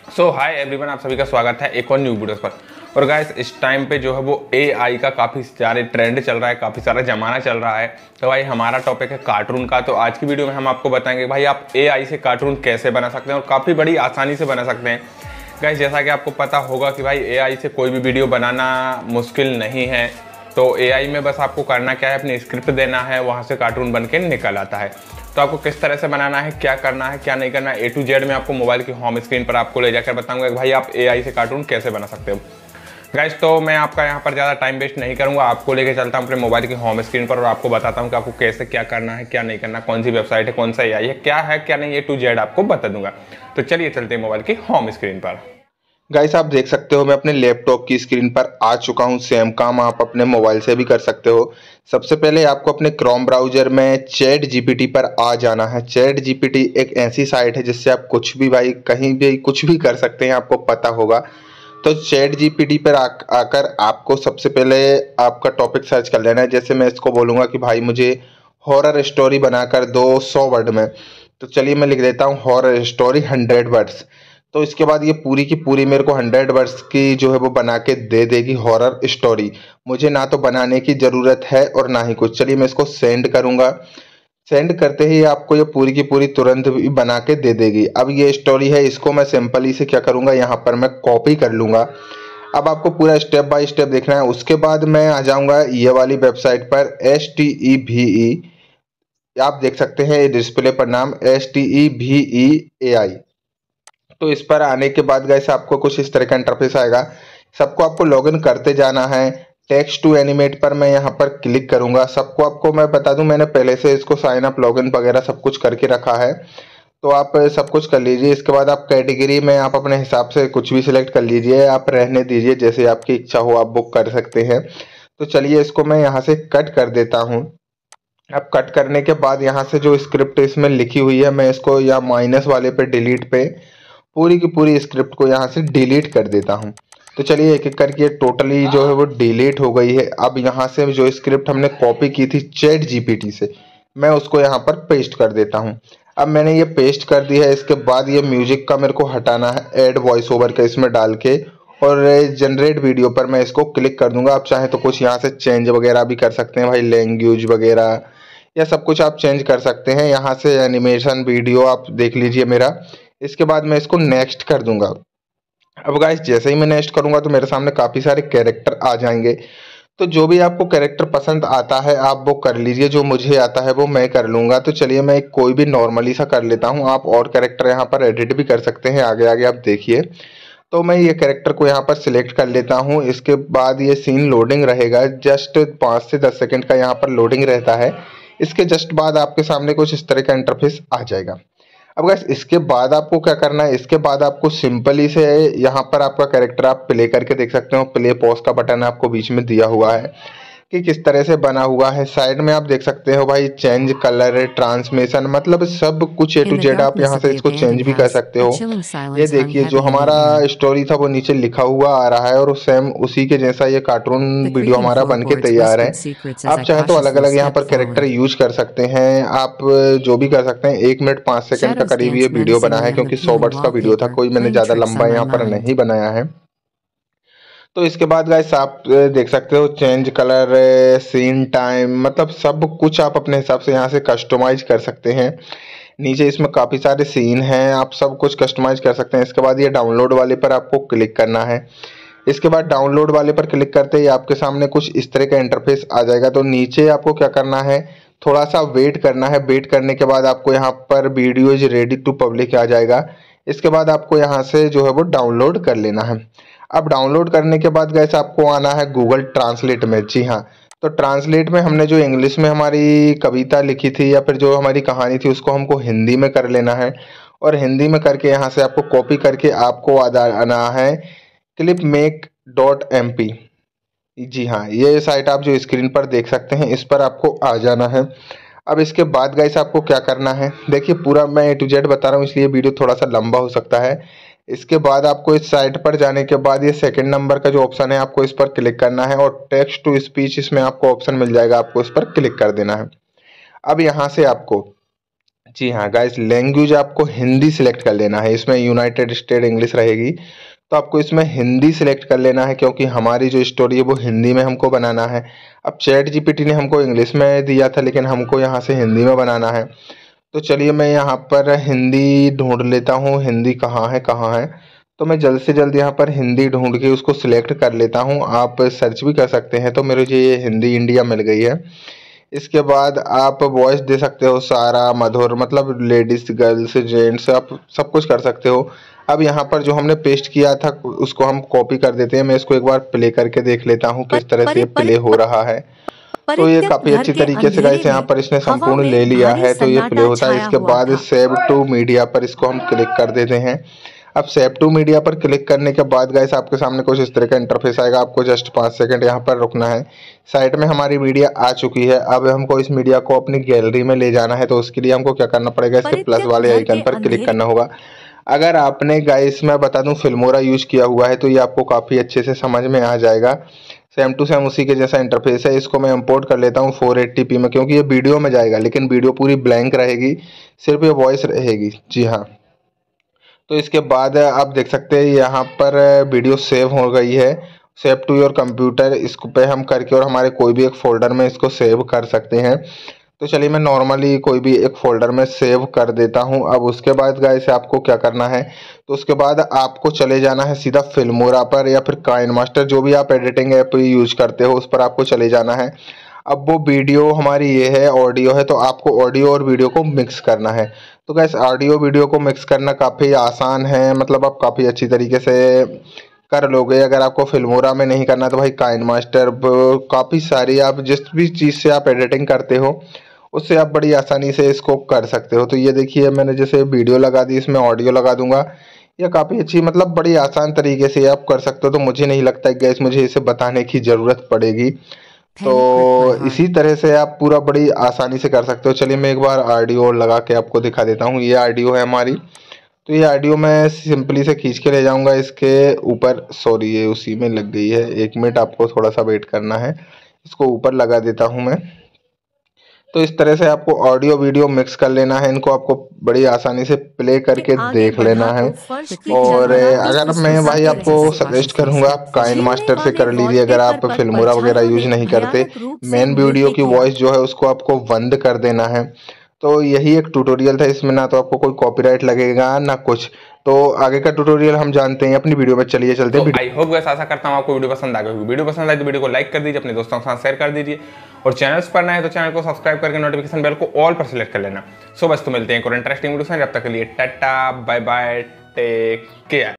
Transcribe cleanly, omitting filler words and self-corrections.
सो hi everyone, आप सभी का स्वागत है एक और न्यू वीडियोस पर। और गाइस, इस टाइम पे जो है वो एआई का काफ़ी सारे ट्रेंड चल रहा है, काफ़ी सारा जमाना चल रहा है। तो भाई हमारा टॉपिक है कार्टून का। तो आज की वीडियो में हम आपको बताएंगे भाई आप एआई से कार्टून कैसे बना सकते हैं और काफ़ी बड़ी आसानी से बना सकते हैं। गाइस, जैसा कि आपको पता होगा कि भाई एआई से कोई भी वीडियो बनाना मुश्किल नहीं है। तो एआई में बस आपको करना क्या है, अपनी स्क्रिप्ट देना है, वहाँ से कार्टून बन के निकल आता है। तो आपको किस तरह से बनाना है, क्या करना है, क्या नहीं करना है, A to Z में आपको मोबाइल की होम स्क्रीन पर आपको ले जाकर बताऊंगा कि भाई आप एआई से कार्टून कैसे बना सकते हो। गाइस, तो मैं आपका यहाँ पर ज़्यादा टाइम वेस्ट नहीं करूँगा, आपको लेके चलता हूँ अपने मोबाइल की होम स्क्रीन पर और आपको बताता हूँ कि आपको कैसे क्या करना है, क्या नहीं करना, कौन सी वेबसाइट है, कौन सा एआई है, क्या नहीं, A to Z आपको बता दूंगा। तो चलिए चलते हैं मोबाइल की होम स्क्रीन पर। गाइस, आप देख सकते हो मैं अपने लैपटॉप की स्क्रीन पर आ चुका हूं। सेम काम आप अपने मोबाइल से भी कर सकते हो। सबसे पहले आपको अपने क्रोम ब्राउजर में चैट जीपीटी पर आ जाना है। चैट जीपीटी एक ऐसी साइट है जिससे आप कुछ भी भाई कहीं भी कुछ भी कर सकते हैं, आपको पता होगा। तो चैट जीपीटी पर आकर आपको सबसे पहले आपका टॉपिक सर्च कर लेना है। जैसे मैं इसको बोलूँगा कि भाई मुझे हॉरर स्टोरी बनाकर दो 100 वर्ड में। तो चलिए मैं लिख देता हूँ हॉरर स्टोरी 100 वर्ड्स। तो इसके बाद ये पूरी की पूरी मेरे को 100 वर्ड्स की जो है वो बना के दे देगी हॉरर स्टोरी। मुझे ना तो बनाने की ज़रूरत है और ना ही कुछ। चलिए मैं इसको सेंड करूँगा। सेंड करते ही आपको ये पूरी की पूरी तुरंत भी बना के दे देगी। अब ये स्टोरी है, इसको मैं सिंपली से क्या करूँगा, यहाँ पर मैं कॉपी कर लूँगा। अब आपको पूरा स्टेप बाय स्टेप देखना है। उसके बाद मैं आ जाऊँगा ये वाली वेबसाइट पर STEVE। आप देख सकते हैं डिस्प्ले पर नाम STEVE AI। तो इस पर आने के बाद गाइस आपको कुछ इस तरह का इंटरफेस आएगा। सबको आपको लॉगिन करते जाना है। टेक्स्ट टू एनिमेट पर मैं यहाँ पर क्लिक करूंगा। सबको आपको मैं बता दूं, मैंने पहले से इसको साइन अप लॉगिन वगैरह सब कुछ करके रखा है। तो आप सब कुछ कर लीजिए। इसके बाद आप कैटेगरी में आप अपने हिसाब से कुछ भी सिलेक्ट कर लीजिए, आप रहने दीजिए, जैसे आपकी इच्छा हो आप बुक कर सकते हैं। तो चलिए इसको मैं यहाँ से कट कर देता हूँ। अब कट करने के बाद यहाँ से जो स्क्रिप्ट इसमें लिखी हुई है मैं इसको या माइनस वाले पे डिलीट पे पूरी की पूरी स्क्रिप्ट को यहाँ से डिलीट कर देता हूँ। तो चलिए एक एक करके टोटली जो है वो डिलीट हो गई है। अब यहाँ से जो स्क्रिप्ट हमने कॉपी की थी चैट जीपीटी से, मैं उसको यहाँ पर पेस्ट कर देता हूँ। अब मैंने ये पेस्ट कर दिया है। इसके बाद ये म्यूजिक का मेरे को हटाना है, ऐड वॉइस ओवर का इसमें डाल के, और जनरेट वीडियो पर मैं इसको क्लिक कर दूंगा। आप चाहे तो कुछ यहाँ से चेंज वगैरह भी कर सकते हैं भाई, लैंग्वेज वगैरह या सब कुछ आप चेंज कर सकते हैं। यहाँ से एनिमेशन वीडियो आप देख लीजिए मेरा। इसके बाद मैं इसको नेक्स्ट कर दूंगा। अब गाइस जैसे ही मैं नेक्स्ट करूंगा तो मेरे सामने काफ़ी सारे कैरेक्टर आ जाएंगे। तो जो भी आपको कैरेक्टर पसंद आता है आप वो कर लीजिए, जो मुझे आता है वो मैं कर लूंगा। तो चलिए मैं कोई भी नॉर्मली सा कर लेता हूँ। आप और कैरेक्टर यहाँ पर एडिट भी कर सकते हैं, आगे आगे आप देखिए। तो मैं ये कैरेक्टर को यहाँ पर सिलेक्ट कर लेता हूँ। इसके बाद ये सीन लोडिंग रहेगा, जस्ट 5 से 10 सेकंड का यहाँ पर लोडिंग रहता है। इसके जस्ट बाद आपके सामने कुछ इस तरह का इंटरफेस आ जाएगा। अब गाइस इसके बाद आपको क्या करना है, इसके बाद आपको सिंपली से यहाँ पर आपका कैरेक्टर आप प्ले करके देख सकते हो। प्ले पॉज का बटन आपको बीच में दिया हुआ है कि किस तरह से बना हुआ है। साइड में आप देख सकते हो भाई चेंज कलर, ट्रांसमिशन, मतलब सब कुछ A to Z आप यहाँ से इसको चेंज भी कर सकते हो। ये देखिए जो हमारा स्टोरी था वो नीचे लिखा हुआ आ रहा है और सेम उसी के जैसा ये कार्टून वीडियो हमारा बन के तैयार है। आप चाहे तो अलग अलग यहाँ पर कैरेक्टर यूज कर सकते हैं। आप जो भी कर सकते हैं। 1 मिनट 5 सेकंड का करीब ये वीडियो बना है, क्योंकि 100 वर्ड्स का वीडियो था, कोई मैंने ज़्यादा लंबा यहाँ पर नहीं बनाया है। तो इसके बाद गाइस आप देख सकते हो चेंज कलर, सीन टाइम, मतलब सब कुछ आप अपने हिसाब से यहाँ से कस्टमाइज कर सकते हैं। नीचे इसमें काफ़ी सारे सीन हैं, आप सब कुछ कस्टमाइज कर सकते हैं। इसके बाद ये डाउनलोड वाले पर आपको क्लिक करना है। इसके बाद डाउनलोड वाले पर क्लिक करते ही आपके सामने कुछ इस तरह का इंटरफेस आ जाएगा। तो नीचे आपको क्या करना है, थोड़ा सा वेट करना है। वेट करने के बाद आपको यहाँ पर video is ready to public आ जाएगा। इसके बाद आपको यहाँ से जो है वो डाउनलोड कर लेना है। अब डाउनलोड करने के बाद गैस आपको आना है गूगल ट्रांसलेट में। जी हाँ, तो ट्रांसलेट में हमने जो इंग्लिश में हमारी कविता लिखी थी या फिर जो हमारी कहानी थी उसको हमको हिंदी में कर लेना है। और हिंदी में करके यहाँ से आपको कॉपी करके आपको आना है clipmake.mp। जी हाँ, ये साइट आप जो स्क्रीन पर देख सकते हैं इस पर आपको आ जाना है। अब इसके बाद गाइस आपको क्या करना है, देखिए पूरा मैं A to Z बता रहा हूँ इसलिए वीडियो थोड़ा सा लंबा हो सकता है। इसके बाद आपको इस साइट पर जाने के बाद ये सेकंड नंबर का जो ऑप्शन है आपको इस पर क्लिक करना है और टेक्स्ट टू स्पीच इसमें आपको ऑप्शन मिल जाएगा, आपको इस पर क्लिक कर देना है। अब यहाँ से आपको जी हाँ गाइस, लैंग्वेज आपको हिंदी सिलेक्ट कर लेना है। इसमें यूनाइटेड स्टेट इंग्लिश रहेगी, तो आपको इसमें हिंदी सिलेक्ट कर लेना है क्योंकि हमारी जो स्टोरी है वो हिंदी में हमको बनाना है। अब चैट जीपीटी ने हमको इंग्लिश में दिया था, लेकिन हमको यहाँ से हिंदी में बनाना है। तो चलिए मैं यहाँ पर हिंदी ढूंढ लेता हूँ, हिंदी कहाँ है। तो मैं जल्द से जल्द यहाँ पर हिंदी ढूंढ के उसको सिलेक्ट कर लेता हूँ। आप सर्च भी कर सकते हैं, तो मेरे ये हिंदी इंडिया मिल गई है। इसके बाद आप वॉइस दे सकते हो, सारा मधुर, मतलब लेडीज गर्ल्स जेंट्स आप सब कुछ कर सकते हो। अब यहाँ पर जो हमने पेस्ट किया था उसको हम कॉपी कर देते हैं। मैं इसको एक बार प्ले करके देख लेता हूँ किस तरह से ये प्ले हो रहा है। तो ये काफी अच्छी तरीके से गाइस यहाँ पर इसने संपूर्ण ले लिया है, तो ये प्ले होता है। इसके बाद सेव टू मीडिया पर इसको हम क्लिक कर देते हैं। अब सेव टू मीडिया पर क्लिक करने के बाद गाइस आपके सामने कुछ इस तरह का इंटरफेस आएगा। आपको जस्ट 5 सेकंड यहाँ पर रुकना है। साइड में हमारी मीडिया आ चुकी है। अब हमको इस मीडिया को अपनी गैलरी में ले जाना है, तो उसके लिए हमको क्या करना पड़ेगा, इसके प्लस वाले आइकन पर क्लिक करना होगा। अगर आपने गाइस मैं बता दूं फिल्मोरा यूज किया हुआ है तो ये आपको काफ़ी अच्छे से समझ में आ जाएगा। सेम टू सेम उसी के जैसा इंटरफेस है। इसको मैं इंपोर्ट कर लेता हूँ 480p में, क्योंकि ये वीडियो में जाएगा लेकिन वीडियो पूरी ब्लैंक रहेगी, सिर्फ ये वॉइस रहेगी। जी हाँ, तो इसके बाद आप देख सकते हैं यहाँ पर वीडियो सेव हो गई है। सेव टू योर कंप्यूटर, इसको पे हम करके और हमारे कोई भी एक फोल्डर में इसको सेव कर सकते हैं। तो चलिए मैं नॉर्मली कोई भी एक फोल्डर में सेव कर देता हूं। अब उसके बाद गाइस आपको क्या करना है, तो उसके बाद आपको चले जाना है सीधा फिल्मोरा पर या फिर काइन मास्टर, जो भी आप एडिटिंग ऐप यूज करते हो उस पर आपको चले जाना है। अब वो वीडियो हमारी ये है, ऑडियो है, तो आपको ऑडियो और वीडियो को मिक्स करना है। तो गाइस ऑडियो वीडियो को मिक्स करना काफ़ी आसान है, मतलब आप काफ़ी अच्छी तरीके से कर लोगे। अगर आपको फिल्मोरा में नहीं करना तो भाई काइन मास्टर, काफ़ी सारी आप जिस भी चीज़ से आप एडिटिंग करते हो उससे आप बड़ी आसानी से इसको कर सकते हो। तो ये देखिए मैंने जैसे वीडियो लगा दी, इसमें ऑडियो लगा दूंगा। ये काफ़ी अच्छी, मतलब बड़ी आसान तरीके से आप कर सकते हो। तो मुझे नहीं लगता है गैस मुझे इसे बताने की ज़रूरत पड़ेगी। तो इसी तरह से आप पूरा बड़ी आसानी से कर सकते हो। चलिए मैं एक बार ऑडियो लगा के आपको दिखा देता हूँ। ये ऑडियो है हमारी, तो ये ऑडियो मैं सिंपली से खींच के ले जाऊंगा इसके ऊपर। सॉरी ये उसी में लग गई है, 1 मिनट आपको थोड़ा सा वेट करना है। इसको ऊपर लगा देता हूँ मैं। तो इस तरह से आपको ऑडियो वीडियो मिक्स कर लेना है। इनको आपको बड़ी आसानी से प्ले करके देख लेना है। और अगर मैं भाई आपको सजेस्ट करूंगा आप काइन मास्टर से कर लीजिए, अगर आप फिल्मोरा वगैरह यूज नहीं करते। मेन वीडियो की वॉइस जो है उसको आपको बंद कर देना है। तो यही एक ट्यूटोरियल था, इसमें ना तो आपको कोई कॉपीराइट लगेगा ना कुछ। तो आगे का ट्यूटोरियल हम जानते हैं अपनी वीडियो में, चलिए चलते हैं। आई होप ऐसा करता हूँ आपको वीडियो पसंद आ गई होगी। वीडियो पसंद आए तो वीडियो को लाइक कर दीजिए, अपने दोस्तों के साथ शेयर कर दीजिए, और चैनल्स पर नए हैं तो चैनल को सब्सक्राइब करके नोटिफिकेशन बेल को ऑल पर सिलेक्ट कर लेना। सो बस तो मिलते हैं एक और इंटरेस्टिंग वीडियो से, जब तक के लिए tata bye bye, take care.